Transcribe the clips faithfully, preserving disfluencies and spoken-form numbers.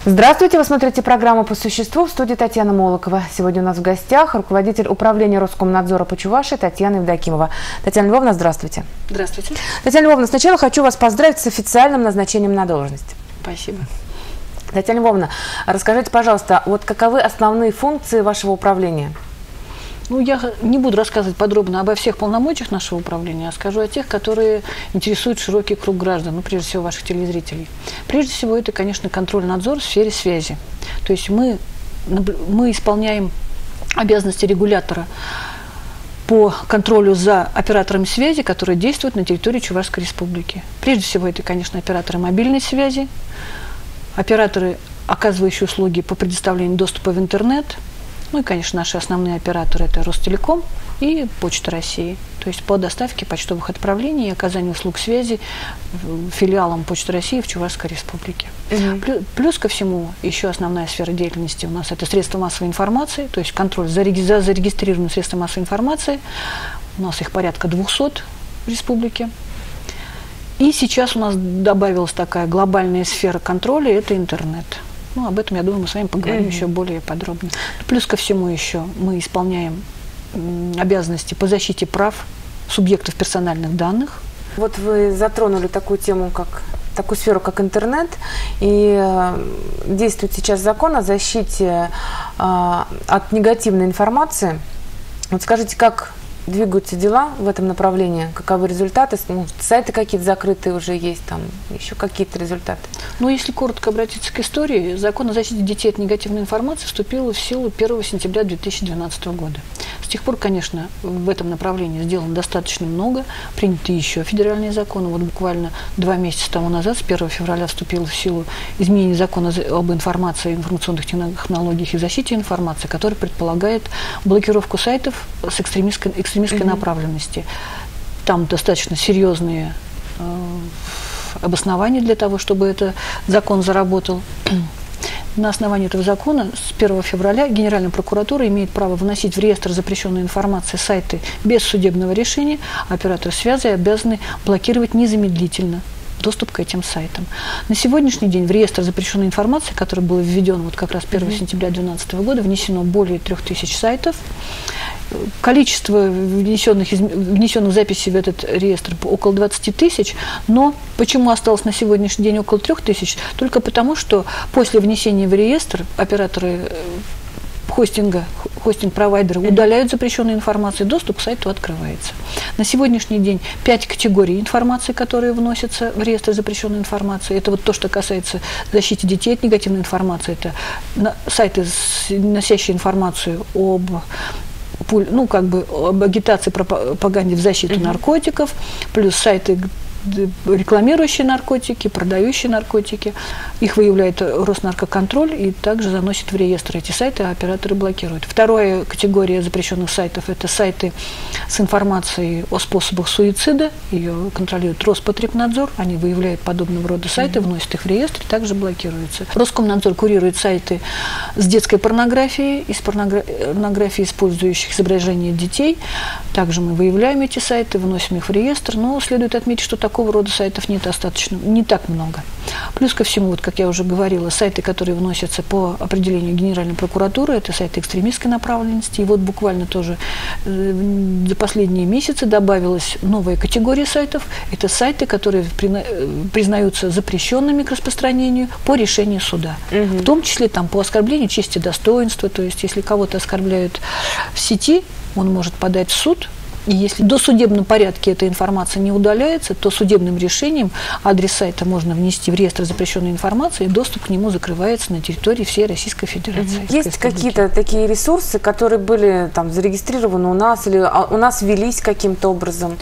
Здравствуйте, вы смотрите программу «По существу», в студии Татьяна Молокова. Сегодня у нас в гостях руководитель управления Роскомнадзора по Чувашии Татьяна Евдокимова. Татьяна Львовна, здравствуйте. Здравствуйте. Татьяна Львовна, сначала хочу вас поздравить с официальным назначением на должность. Спасибо. Татьяна Львовна, расскажите, пожалуйста, вот каковы основные функции вашего управления? Ну, я не буду рассказывать подробно обо всех полномочиях нашего управления, а скажу о тех, которые интересуют широкий круг граждан, ну, прежде всего, ваших телезрителей. Прежде всего, это, конечно, контроль-надзор в сфере связи. То есть мы, мы исполняем обязанности регулятора по контролю за операторами связи, которые действуют на территории Чувашской Республики. Прежде всего, это, конечно, операторы мобильной связи, операторы, оказывающие услуги по предоставлению доступа в интернет. Ну и, конечно, наши основные операторы – это Ростелеком и Почта России. То есть по доставке почтовых отправлений и оказанию услуг связи филиалам Почты России в Чувашской Республике. Угу. Плюс, плюс ко всему, еще основная сфера деятельности у нас – это средства массовой информации, то есть контроль за, за зарегистрированными средствами массовой информации. У нас их порядка двухсот в республике. И сейчас у нас добавилась такая глобальная сфера контроля – это интернет. Ну, об этом, я думаю, мы с вами поговорим mm-hmm. еще более подробно. Плюс ко всему еще мы исполняем обязанности по защите прав субъектов персональных данных. Вот вы затронули такую тему, как такую сферу, как интернет, и э, действует сейчас закон о защите э, от негативной информации. Вот скажите, как двигаются дела в этом направлении? Каковы результаты? Ну, сайты какие-то закрытые уже есть, там еще какие-то результаты? Ну, если коротко обратиться к истории, закон о защите детей от негативной информации вступил в силу первого сентября две тысячи двенадцатого года. С тех пор, конечно, в этом направлении сделано достаточно много, приняты еще федеральные законы. Вот буквально два месяца тому назад, с первого февраля, вступило в силу изменение закона об информации, информационных технологиях и защите информации, который предполагает блокировку сайтов с экстремистской экстремистской mm-hmm. направленности. Там достаточно серьезные э, обоснования для того, чтобы этот закон заработал. На основании этого закона с первого февраля Генеральная прокуратура имеет право вносить в реестр запрещенной информации сайты без судебного решения. Операторы связи обязаны блокировать незамедлительно доступ к этим сайтам. На сегодняшний день в реестр запрещенной информации, который был введен вот как раз первого сентября две тысячи двенадцатого года, внесено более трех тысяч сайтов. Количество внесенных, внесенных записей в этот реестр около двадцати тысяч, но почему осталось на сегодняшний день около трех тысяч? Только потому, что после внесения в реестр операторы хостинга, хостинг-провайдеры удаляют запрещенную информацию, доступ к сайту открывается. На сегодняшний день пять категорий информации, которые вносятся в реестр запрещенной информации. Это вот то, что касается защиты детей от негативной информации. Это сайты, носящие информацию об ну, как бы об агитации, пропаганде в защиту mm-hmm. наркотиков, плюс сайты, рекламирующие наркотики, продающие наркотики. Их выявляет Роснаркоконтроль и также заносит в реестр эти сайты, а операторы блокируют. Вторая категория запрещенных сайтов – это сайты с информацией о способах суицида. Ее контролирует Роспотребнадзор. Они выявляют подобного рода сайты, mm-hmm. вносят их в реестр и также блокируются. Роскомнадзор курирует сайты с детской порнографией, из порнографии, использующих изображения детей. Также мы выявляем эти сайты, вносим их в реестр, но следует отметить, что такого рода сайтов недостаточно, не так много. Плюс ко всему, вот, как я уже говорила, сайты, которые вносятся по определению Генеральной прокуратуры, это сайты экстремистской направленности. И вот буквально тоже э, за последние месяцы добавилась новая категория сайтов. Это сайты, которые при, признаются запрещенными к распространению по решению суда. Угу. В том числе там, по оскорблению чести и достоинства. То есть, если кого-то оскорбляют в сети, он может подать в суд. И если в досудебном порядке эта информация не удаляется, то судебным решением адрес сайта можно внести в реестр запрещенной информации, и доступ к нему закрывается на территории всей Российской Федерации. Mm-hmm. Есть какие-то такие ресурсы, которые были там зарегистрированы у нас или у нас велись каким-то образом?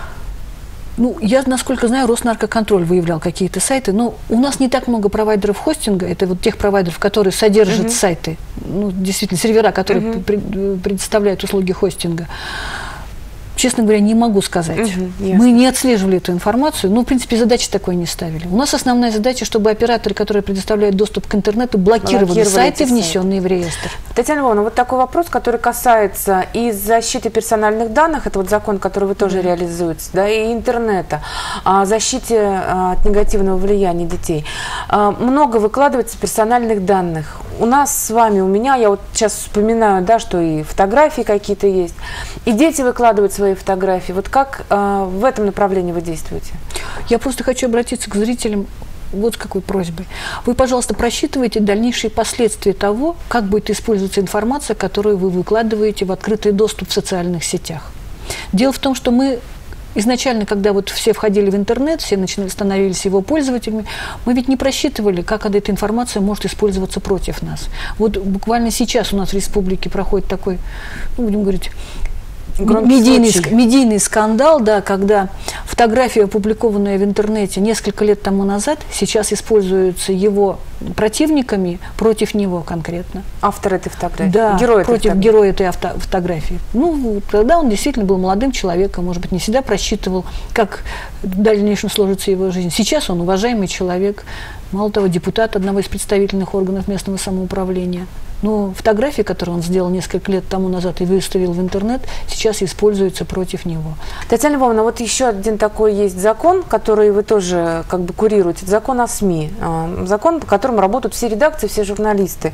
Ну, я, насколько знаю, Роснаркоконтроль выявлял какие-то сайты, но у нас не так много провайдеров хостинга, это вот тех провайдеров, которые содержат uh-huh. сайты, ну, действительно, сервера, которые uh-huh. пред, предоставляют услуги хостинга. честно говоря, не могу сказать. Угу, мы не отслеживали эту информацию, но, в принципе, задачи такой не ставили. У нас основная задача, чтобы операторы, которые предоставляют доступ к интернету, блокировали, блокировали сайты, внесенные в реестр. Татьяна Львовна, вот такой вопрос, который касается и защиты персональных данных, это вот закон, который вы тоже да. реализуете, да, и интернета, о защите от негативного влияния детей. Много выкладывается персональных данных. У нас с вами, у меня, я вот сейчас вспоминаю, да, что и фотографии какие-то есть, и дети выкладывают свои фотографии. Вот как э, в этом направлении вы действуете? Я просто хочу обратиться к зрителям вот с какой просьбой. Вы, пожалуйста, просчитывайте дальнейшие последствия того, как будет использоваться информация, которую вы выкладываете в открытый доступ в социальных сетях. Дело в том, что мы изначально, когда вот все входили в интернет, все начинали, становились его пользователями, мы ведь не просчитывали, как эта информация может использоваться против нас. Вот буквально сейчас у нас в республике проходит такой, ну, будем говорить, Медийный, медийный скандал, да, когда фотография, опубликованная в интернете несколько лет тому назад, сейчас используется его противниками против него конкретно. Автор этой фотографии? Да, герой против этой героя этой авто, фотографии. Ну, тогда он действительно был молодым человеком, может быть, не всегда просчитывал, как в дальнейшем сложится его жизнь. Сейчас он уважаемый человек, мало того, депутат одного из представительных органов местного самоуправления. Но фотографии, которые он сделал несколько лет тому назад и выставил в интернет, сейчас используются против него. Татьяна Львовна, вот еще один такой есть закон, который вы тоже как бы курируете. Закон о СМИ. Закон, по которому работают все редакции, все журналисты.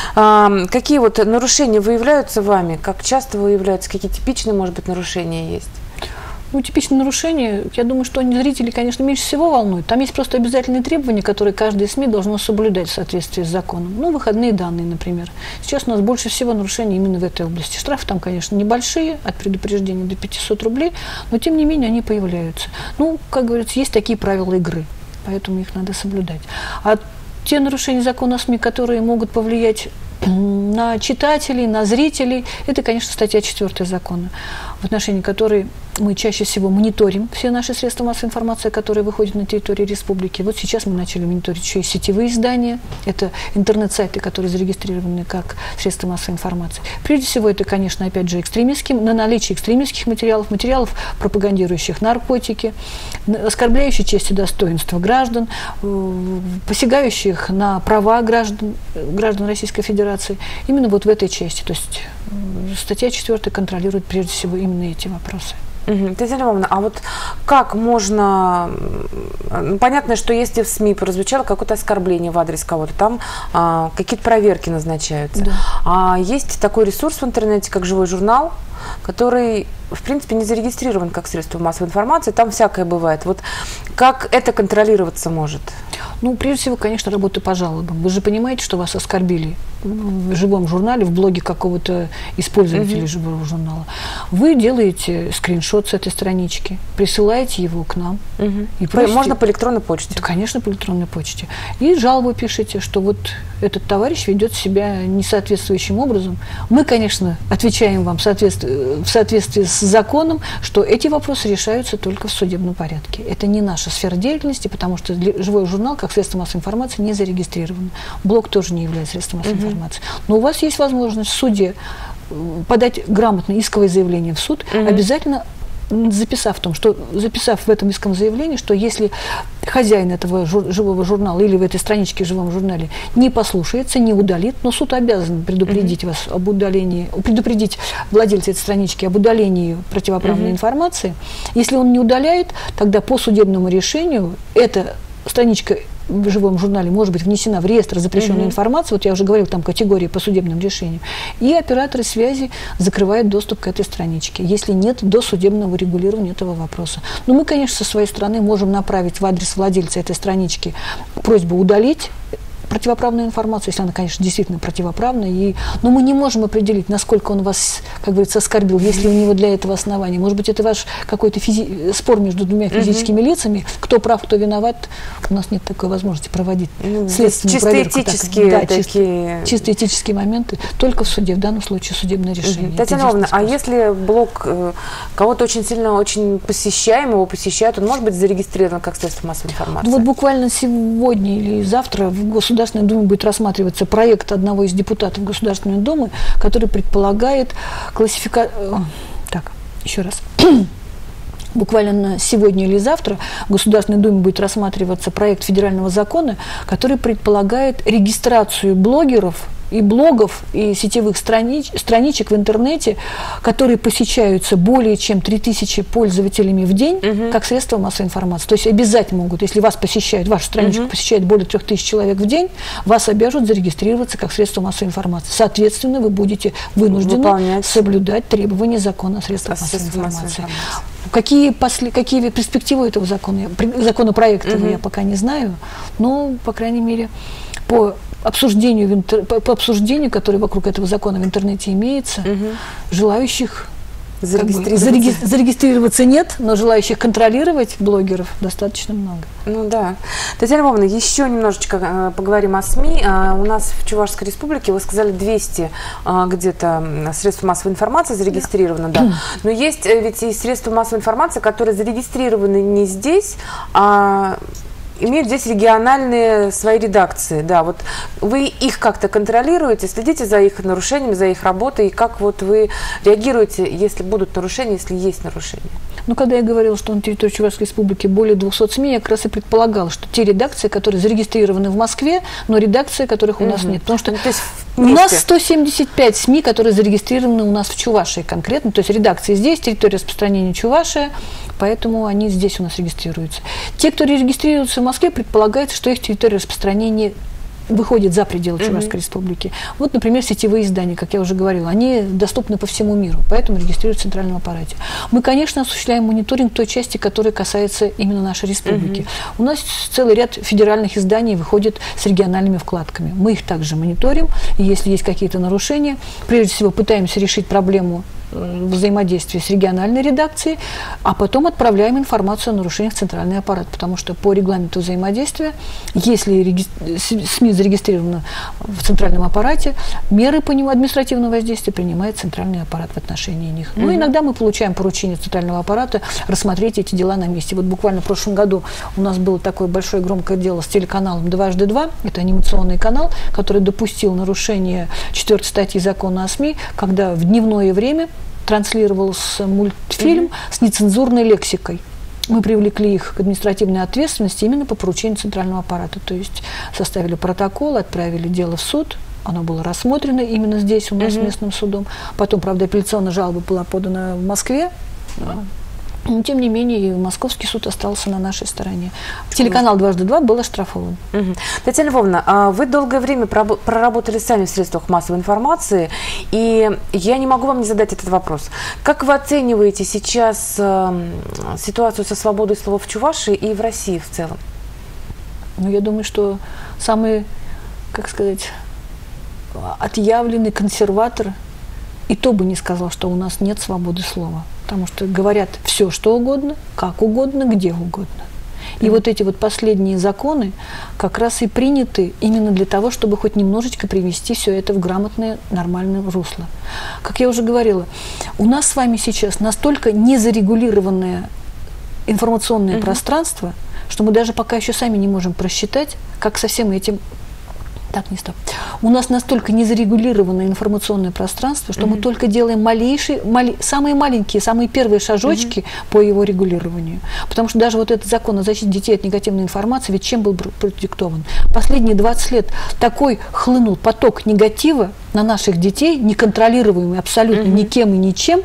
Какие вот нарушения выявляются вами? Как часто выявляются? Какие типичные, может быть, нарушения есть? Ну, типичные нарушения, я думаю, что они зрителей, конечно, меньше всего волнуют. Там есть просто обязательные требования, которые каждое СМИ должно соблюдать в соответствии с законом. Ну, выходные данные, например. Сейчас у нас больше всего нарушений именно в этой области. Штрафы там, конечно, небольшие, от предупреждения до пятисот рублей, но, тем не менее, они появляются. Ну, как говорится, есть такие правила игры, поэтому их надо соблюдать. А те нарушения закона о СМИ, которые могут повлиять на читателей, на зрителей, это, конечно, статья четвёртая закона, в отношении которой мы чаще всего мониторим все наши средства массовой информации, которые выходят на территории республики. Вот сейчас мы начали мониторить еще и сетевые издания. Это интернет-сайты, которые зарегистрированы как средства массовой информации. Прежде всего, это, конечно, опять же, экстремистским, на наличие экстремистских материалов, материалов, пропагандирующих наркотики, оскорбляющих честь и достоинство граждан, посягающих на права граждан, граждан Российской Федерации. Именно вот в этой части. То есть статья четвёртая контролирует прежде всего именно эти вопросы. Угу. Татьяна Львовна, а вот как можно, ну, понятно, что если в СМИ прозвучало какое-то оскорбление в адрес кого-то, там а, какие-то проверки назначаются. Да. А есть такой ресурс в интернете, как «Живой журнал», который, в принципе, не зарегистрирован как средство массовой информации, там всякое бывает. Вот как это контролироваться может? Ну, прежде всего, конечно, работа по жалобам. Вы же понимаете, что вас оскорбили в живом журнале, в блоге какого-то использователя [S2] Угу. [S1] Живого журнала. Вы делаете скриншот с этой странички, присылаете его к нам. [S2] И просите... Можно по электронной почте? Да, конечно, по электронной почте. И жалобу пишите, что вот этот товарищ ведет себя несоответствующим образом. Мы, конечно, отвечаем вам в соответствии, в соответствии с законом, что эти вопросы решаются только в судебном порядке. Это не наша сфера деятельности, потому что живой журнал как средство массовой информации не зарегистрирован. Блог тоже не является средством массовой [S2] Угу. [S1] Информации. Но у вас есть возможность в суде подать грамотное исковое заявление в суд, [S2] Угу. Обязательно записав в том, что записав в этом исковом заявлении, что если хозяин этого жур, живого журнала или в этой страничке в живом журнале не послушается, не удалит, но суд обязан предупредить [S2] Вас об удалении, предупредить владельца этой странички об удалении противоправной [S2] Информации. Если он не удаляет, тогда по судебному решению эта страничка в живом журнале может быть внесена в реестр запрещенной [S2] Uh-huh. информации, вот я уже говорил, там категории по судебным решениям, и операторы связи закрывают доступ к этой страничке, если нет досудебного регулирования этого вопроса. Но мы, конечно, со своей стороны можем направить в адрес владельца этой странички просьбу удалить противоправную информацию, если она, конечно, действительно противоправная, и... но мы не можем определить, насколько он вас, как говорится, оскорбил, есть ли у него для этого основания. Может быть, это ваш какой-то физи... спор между двумя физическими [S2] Uh-huh. [S1] Лицами, кто прав, кто виноват. У нас нет такой возможности проводить ну, следственную чисто проверку. Этические, да, такие... чисто, чисто этические моменты, только в суде, в данном случае судебное решение. Uh-huh. Татьяна Львовна, а если блог э, кого-то очень сильно очень посещаем, его посещают, он может быть зарегистрирован как средство массовой информации? Ну, вот буквально сегодня или завтра в Государственной Думе будет рассматриваться проект одного из депутатов Государственной Думы, который предполагает классификацию... Так, еще раз, буквально сегодня или завтра в Государственной Думе будет рассматриваться проект федерального закона, который предполагает регистрацию блогеров и блогов, и сетевых странич, страничек в интернете, которые посещаются более чем три тысячи пользователями в день, угу. как средство массовой информации. То есть обязательно могут, если вас посещают, вашу страничку угу. посещает более трех тысяч человек в день, вас обяжут зарегистрироваться как средство массовой информации. Соответственно, вы будете вынуждены выполнять, соблюдать требования закона о средствах массовой информации. информации. Какие, после, какие перспективы этого закона, законопроекта угу. я пока не знаю, но, по крайней мере, по обсуждению, в интер... по обсуждению, которое вокруг этого закона в интернете имеется, угу. желающих зарегистрироваться. Как бы, зареги... зарегистрироваться нет, но желающих контролировать блогеров достаточно много. Ну да. Татьяна Львовна, еще немножечко э, поговорим о СМИ. Э, у нас в Чувашской республике, вы сказали, двести э, где-то средств массовой информации зарегистрировано, да. да. Но есть э, ведь и средства массовой информации, которые зарегистрированы не здесь, а имеют здесь региональные свои редакции, да, вот вы их как-то контролируете, следите за их нарушениями, за их работой, и как вот вы реагируете, если будут нарушения, если есть нарушения? Ну, когда я говорила, что на территории Чувашской республики более двухсот СМИ, я как раз и предполагала, что те редакции, которые зарегистрированы в Москве, но редакции, которых у угу. нас нет. Потому что ну, то есть у нас сто семьдесят пять СМИ, которые зарегистрированы у нас в Чувашии конкретно, то есть редакции здесь, территория распространения Чувашия, поэтому они здесь у нас регистрируются. Те, кто регистрируются в Москве, предполагается, что их территория распространения выходит за пределы Чувашской mm-hmm. республики. Вот, например, сетевые издания, как я уже говорила, они доступны по всему миру, поэтому регистрируют в центральном аппарате. Мы, конечно, осуществляем мониторинг той части, которая касается именно нашей республики. Mm-hmm. У нас целый ряд федеральных изданий выходит с региональными вкладками. Мы их также мониторим, и если есть какие-то нарушения, прежде всего пытаемся решить проблему взаимодействия с региональной редакцией, а потом отправляем информацию о нарушениях в центральный аппарат, потому что по регламенту взаимодействия, если реги... СМИ зарегистрированы в центральном аппарате, меры по нему административного воздействия принимает центральный аппарат в отношении них. Mm-hmm. Ну, иногда мы получаем поручение центрального аппарата рассмотреть эти дела на месте. Вот буквально в прошлом году у нас было такое большое громкое дело с телеканалом «Дважды два», это анимационный канал, который допустил нарушение четвертой статьи закона о СМИ, когда в дневное время транслировался мультфильм mm-hmm. с нецензурной лексикой. Мы привлекли их к административной ответственности именно по поручению центрального аппарата. То есть составили протокол, отправили дело в суд. Оно было рассмотрено именно здесь у нас mm-hmm. местным судом. Потом, правда, апелляционная жалоба была подана в Москве. Но, тем не менее, московский суд остался на нашей стороне. Телеканал «Дважды два» был оштрафован. Угу. Татьяна Львовна, вы долгое время проработали сами в средствах массовой информации, и я не могу вам не задать этот вопрос. Как вы оцениваете сейчас э, ситуацию со свободой слова в Чувашии и в России в целом? Ну, я думаю, что самый, как сказать, отъявленный консерватор и то бы не сказал, что у нас нет свободы слова. Потому что говорят все, что угодно, как угодно, где угодно. И mm-hmm. вот эти вот последние законы как раз и приняты именно для того, чтобы хоть немножечко привести все это в грамотное, нормальное русло. Как я уже говорила, у нас с вами сейчас настолько незарегулированное информационное mm-hmm. пространство, что мы даже пока еще сами не можем просчитать, как со всем этим... Так, не стоп. У нас настолько незарегулированное информационное пространство, что mm-hmm. мы только делаем малейшие, мали, самые маленькие, самые первые шажочки mm-hmm. по его регулированию. Потому что даже вот этот закон о защите детей от негативной информации, ведь чем был продиктован? Последние двадцать лет такой хлынул поток негатива на наших детей, неконтролируемый абсолютно mm-hmm. никем и ничем.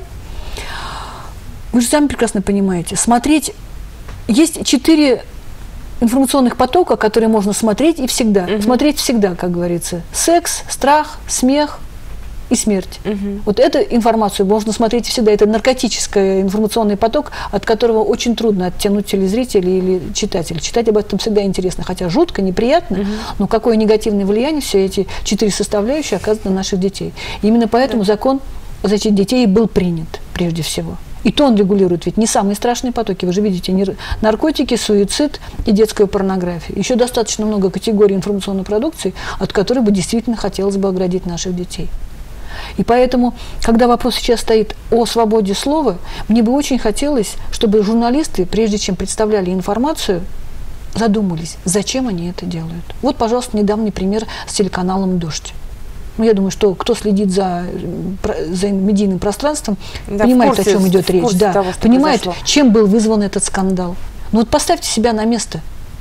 Вы же сами прекрасно понимаете, смотреть... Есть четыре... информационных потоков, которые можно смотреть и всегда. Uh-huh. Смотреть всегда, как говорится. Секс, страх, смех и смерть. Uh-huh. Вот эту информацию можно смотреть всегда. Это наркотический информационный поток, от которого очень трудно оттянуть телезрителя или читателя. Читать об этом всегда интересно, хотя жутко, неприятно, uh-huh. но какое негативное влияние все эти четыре составляющие оказывают на наших детей. И именно поэтому uh-huh. закон о защите детей был принят прежде всего. И то он регулирует ведь не самые страшные потоки. Вы же видите, наркотики, суицид и детскую порнографию. Еще достаточно много категорий информационной продукции, от которой бы действительно хотелось бы оградить наших детей. И поэтому, когда вопрос сейчас стоит о свободе слова, мне бы очень хотелось, чтобы журналисты, прежде чем представляли информацию, задумались, зачем они это делают. Вот, пожалуйста, недавний пример с телеканалом «Дождь». Ну, я думаю, что кто следит за, за медийным пространством, да, понимает, курсе, о чем идет речь, да, того, понимает, произошло. чем был вызван этот скандал. Ну вот поставьте себя на место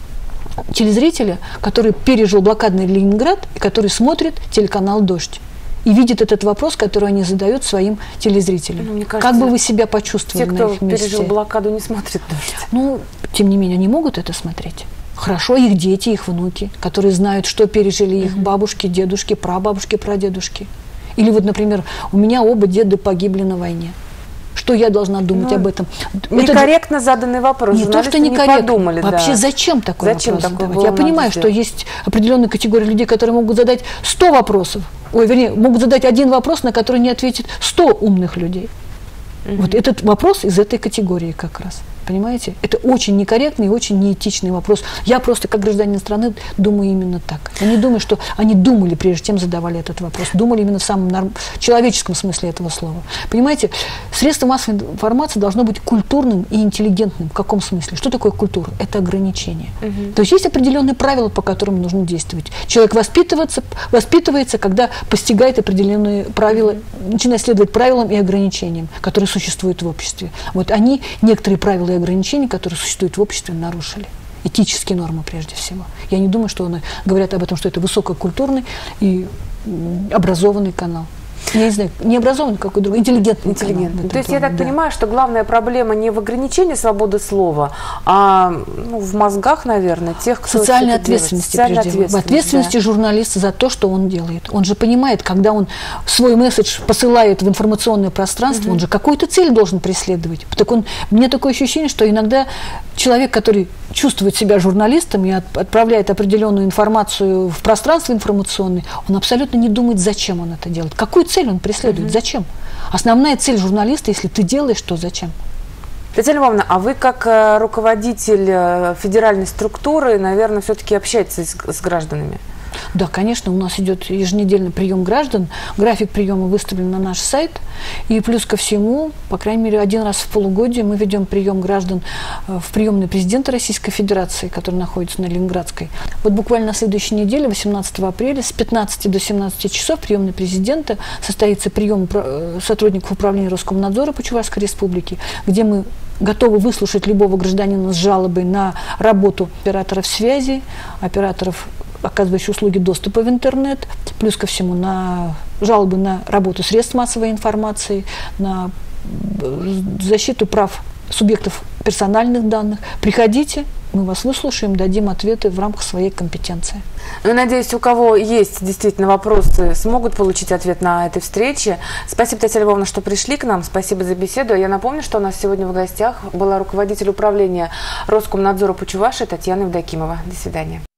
телезрителя, который пережил блокадный Ленинград и который смотрит телеканал «Дождь» и видит этот вопрос, который они задают своим телезрителям. Ну, мне кажется, как бы вы себя почувствовали те, кто на их месте? пережил блокаду, не смотрят «Дождь». Ну, тем не менее, они могут это смотреть. Хорошо, их дети, их внуки, которые знают, что пережили их бабушки, дедушки, прабабушки, прадедушки. Или вот, например, у меня оба деда погибли на войне. Что я должна думать ну, об этом? Некорректно это заданный вопрос. Не то, что некорректно. Не подумали, Вообще, да. зачем такой зачем вопрос такое задавать? Я понимаю, что есть определенная категория людей, которые могут задать сто вопросов. Ой, вернее, могут задать один вопрос, на который не ответит сто умных людей. Mm-hmm. Вот этот вопрос из этой категории как раз. Понимаете? Это очень некорректный и очень неэтичный вопрос. Я просто, как гражданин страны, думаю именно так. Я не думаю, что они думали, прежде чем задавали этот вопрос. Думали именно в самом норм... человеческом смысле этого слова. Понимаете? Средство массовой информации должно быть культурным и интеллигентным. В каком смысле? Что такое культура? Это ограничение. Угу. То есть есть определенные правила, по которым нужно действовать. Человек воспитывается, воспитывается, когда постигает определенные правила, угу. начинает следовать правилам и ограничениям, которые существуют в обществе. Вот они некоторые правила и ограничения, которые существуют в обществе, нарушили. Этические нормы прежде всего. Я не думаю, что они говорят об этом, что это высококультурный и образованный канал. Я не знаю, не образованный, какой другой, интеллигентный. интеллигентный. То есть плане, я так да. понимаю, что главная проблема не в ограничении свободы слова, а ну, в мозгах, наверное, тех, кто социальной ответственности, Социальной прежде всего. В ответственности да. журналиста за то, что он делает. Он же понимает, когда он свой месседж посылает в информационное пространство, угу. он же какую-то цель должен преследовать. Так он, мне такое ощущение, что иногда человек, который чувствует себя журналистом и от, отправляет определенную информацию в пространство информационное, он абсолютно не думает, зачем он это делает. Какую цель он преследует? Mm-hmm. Зачем? Основная цель журналиста, если ты делаешь, то зачем? Татьяна Львовна, а вы как э, руководитель э, федеральной структуры, наверное, все-таки общаетесь с, с гражданами? Да, конечно, у нас идет еженедельный прием граждан. График приема выставлен на наш сайт. И плюс ко всему, по крайней мере, один раз в полугодие мы ведем прием граждан в приемной президента Российской Федерации, который находится на Ленинградской. Вот буквально на следующей неделе, восемнадцатого апреля, с пятнадцати до семнадцати часов в приемной президента состоится прием сотрудников управления Роскомнадзора по Чувашской Республике, где мы готовы выслушать любого гражданина с жалобой на работу операторов связи, операторов, оказывающих услуги доступа в интернет, плюс ко всему на жалобы на работу средств массовой информации, на защиту прав субъектов персональных данных. Приходите, мы вас выслушаем, дадим ответы в рамках своей компетенции. Ну, надеюсь, у кого есть действительно вопросы, смогут получить ответ на этой встрече. Спасибо, Татьяна Львовна, что пришли к нам. Спасибо за беседу. Я напомню, что у нас сегодня в гостях была руководитель управления Роскомнадзора по Чувашии Татьяна Евдокимова. До свидания.